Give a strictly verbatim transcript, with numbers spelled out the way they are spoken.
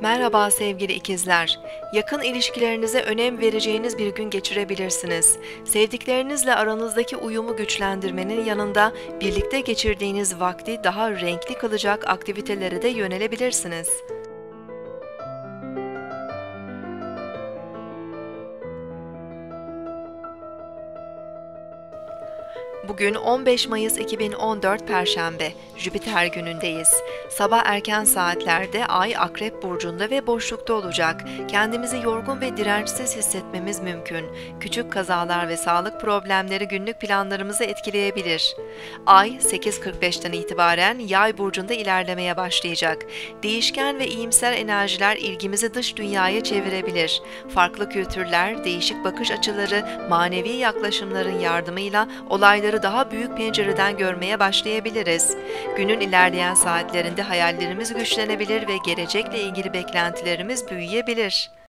Merhaba sevgili ikizler. Yakın ilişkilerinize önem vereceğiniz bir gün geçirebilirsiniz. Sevdiklerinizle aranızdaki uyumu güçlendirmenin yanında birlikte geçirdiğiniz vakti daha renkli kılacak aktivitelere de yönelebilirsiniz. Bugün on beş Mayıs iki bin on dört Perşembe, Jüpiter günündeyiz. Sabah erken saatlerde Ay Akrep Burcu'nda ve boşlukta olacak. Kendimizi yorgun ve dirençsiz hissetmemiz mümkün. Küçük kazalar ve sağlık problemleri günlük planlarımızı etkileyebilir. Ay sekiz kırk beşten itibaren Yay Burcu'nda ilerlemeye başlayacak. Değişken ve iyimser enerjiler ilgimizi dış dünyaya çevirebilir. Farklı kültürler, değişik bakış açıları, manevi yaklaşımların yardımıyla olayları daha büyük pencereden görmeye başlayabiliriz. Günün ilerleyen saatlerinde hayallerimiz güçlenebilir ve gelecekle ilgili beklentilerimiz büyüyebilir.